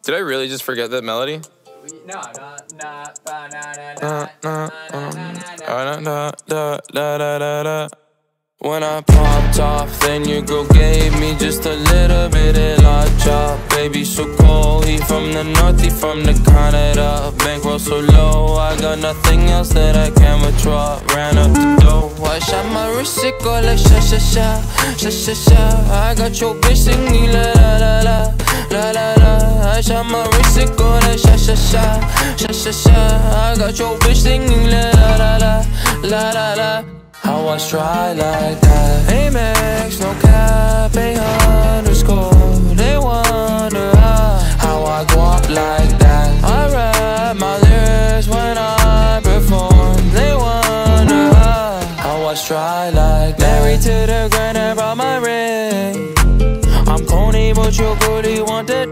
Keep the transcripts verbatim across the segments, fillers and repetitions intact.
Did I really just forget that melody? No, no, no, na na na na na na. When I popped off, then your girl gave me just a little bit of la chop. Baby so cold, he from the north, he from the Canada. Bankroll so low, I got nothing else that I can withdraw. Ran up the dough, I shot my wrist, it go like sha sha sha, sha sha sha. I got your bitch singing la la la la, la la la. I shot my wrist, it go like sha sha sha, sha sha sha. I got your bitch singing la la la la, la la la. How I try like that. Amex, no cap, a underscore. They wonder how, how I go up like that. I rap my lyrics when I perform. They wonder how, how I try like that. Married to the grind, I brought my ring. I'm corny, but your booty want the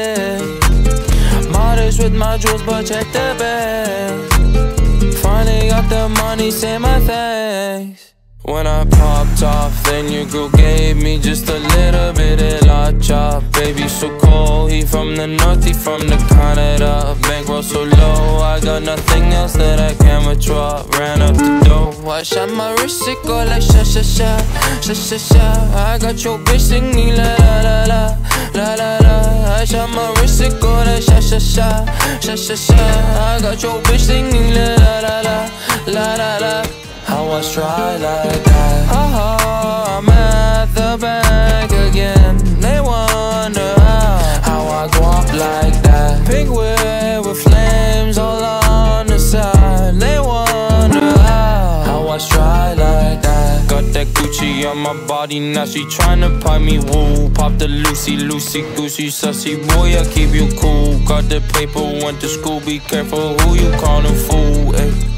dick. Modest with my jewels, but check the bag. Finally got the money, say my thanks. When I popped off, then your girl gave me just a little bit of la chop. Baby so cold, he from the north, he from the Canada. Bankroll so low, I got nothing else that I can withdraw. Ran up the dough, I shot my wrist, it go like sha sha sha, sha sha sha. I got your bitch singing la la la la, la la la. I shot my wrist, it go like sha sha sha, sha sha sha. I got your bitch singing la la la la, la la la. How I try like that. Oh, I'm at the bank again. They wonder how, how I go up like that. Pink whip with flames all on the side. They wonder how, how I try like that. Got that Gucci on my body, now she tryna pipe me woo. Pop the Lucy, Lucy, Goosey, sussy boy, I keep you cool. Got the paper, went to school, be careful who you callin' fool.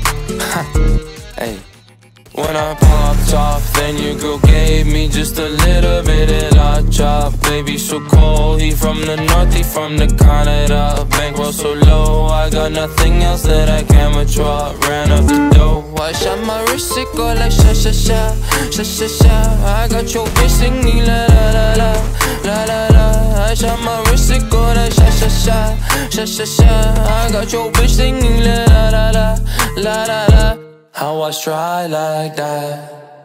Ayy, ayy. When I popped off, then your girl gave me just a little bit of la chop. Baby so cold, he from the north, he from the Canada. Bankroll so low, I got nothing else that I can withdraw. Ran up the dough, I shot my wrist, it go like sha sha sha, sha sha sha. I got your bitch singing la la la la, la la la. I shot my wrist, it go like sha sha sha, sha sha sha. I got your bitch singing la la la la, la la la. How I try like that.